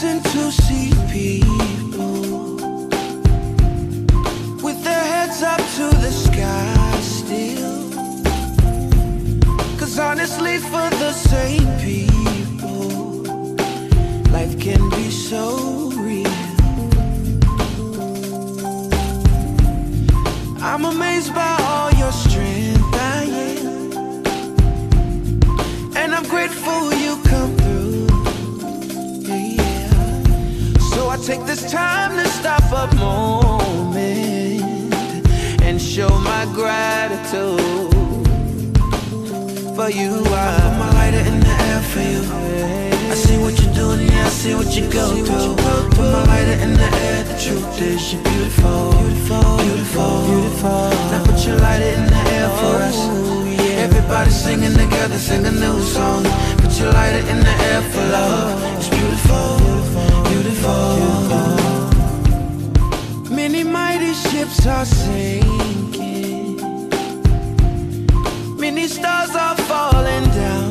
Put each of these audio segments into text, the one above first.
blessing to see people with their heads up to the sky still. 'Cause honestly, for the same people, life can be so real. I'm amazed by all your strength, I am, and I'm grateful you come through, yeah. So I take this time to stop a moment and show my gratitude for you. I put my lighter in the air for you. I see what you're doing, yeah, I see what you go through. Put my lighter in the air, the truth is you're beautiful, beautiful, beautiful, beautiful. Now put your lighter in the air for us. Everybody singing together, sing a new song. Put your lighter in the air for love. It's beautiful, beautiful, beautiful. Many mighty ships are sinking, many stars are falling down,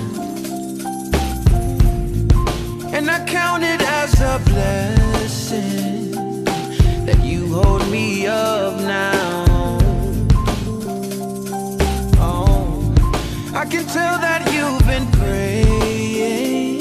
and I count it as a blessing that you hold me up now. Oh, I can tell that you've been praying.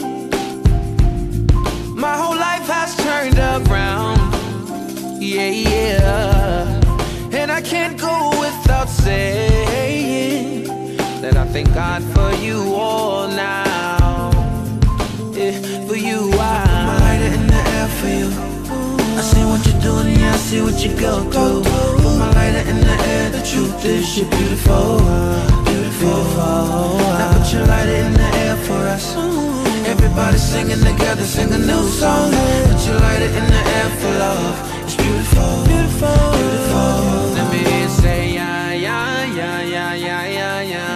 My whole life has turned around, yeah, yeah. And I can't go without saying that I thank God for you all now. For you, I put my lighter in the air for you. I see what you're doing, yeah, I see what you go through. Put my lighter in the air, the truth is you're beautiful, beautiful. Now put your lighter in the air for us. Everybody singing together, sing a new song. Put your lighter in the air for love. It's beautiful, beautiful, beautiful. Let me hear you say yeah, yeah, yeah, yeah, yeah, yeah, yeah.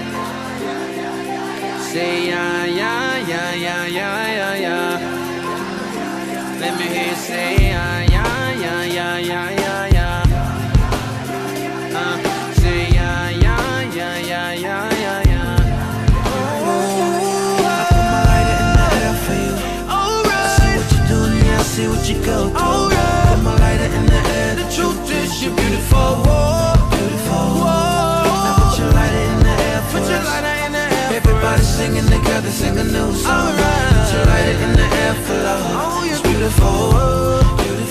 Say yeah, yeah, yeah, yeah, yeah, yeah, yeah. Let me hear you say yeah, yeah, yeah, yeah, yeah, yeah, yeah. Say yeah, yeah, yeah, yeah, yeah, yeah, yeah. I put my lighter in the air for you. I see what you're doing, yeah, I see what you go through. Put my lighter in the air, the truth is you're beautiful, beautiful. Now put your lighter in the air for us. Everybody singing together, sing a new song. Put your lighter in the air for love. It's beautiful, beautiful.